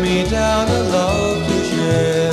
me down a love to share.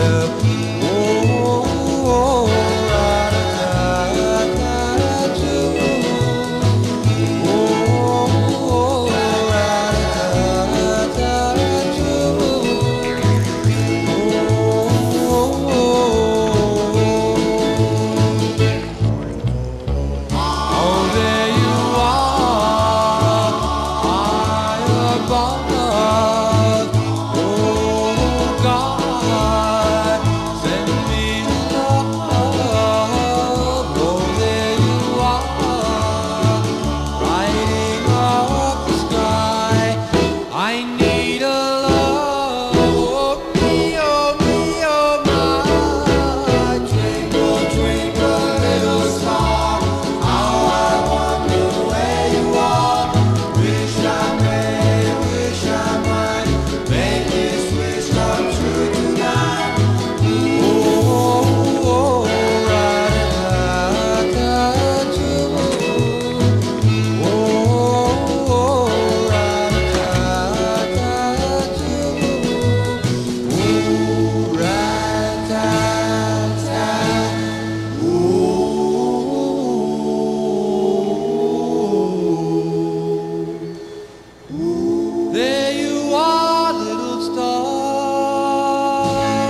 There you are, little star.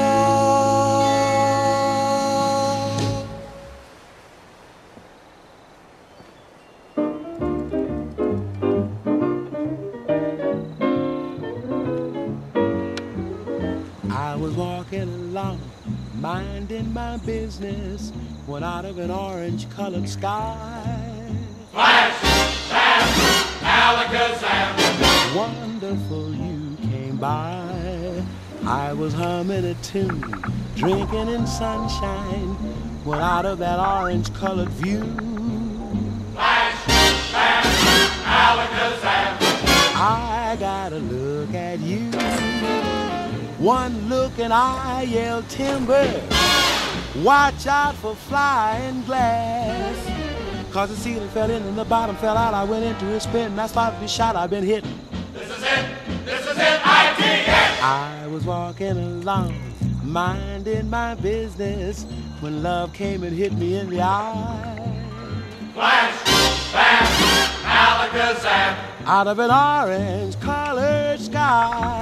I was walking along, minding my business, when out of an orange-colored sky, Flash, bam, alakazam. wonderful you came by. I was humming a tune, drinking in sunshine, when out of that orange-colored view, Flash, bam, alakazam. I got a look at you. One look and I yelled timber. Watch out for flying glass. 'Cause the ceiling fell in and the bottom fell out. I went into a spin and I started to be shot. I've been hit. This is it, ITN. I was walking along, minding my business, when love came and hit me in the eye. Flash, bam, alakazam. Out of an orange-colored sky.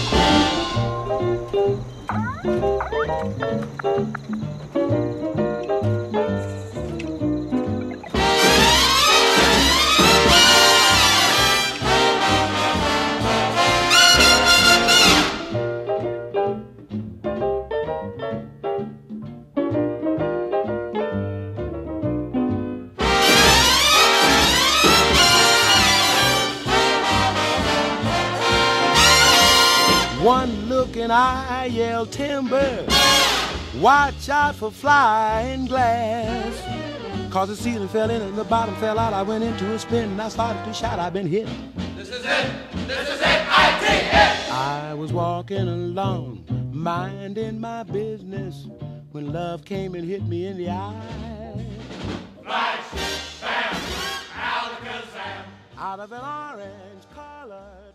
One look and I yelled timber. Watch out for flying glass. 'Cause the ceiling fell in and the bottom fell out. I went into a spin and I started to shout. I've been hit. This is it, ITN. I was walking along, minding my business, when love came and hit me in the eye. Flash, bam, alakazam. Out of an orange-colored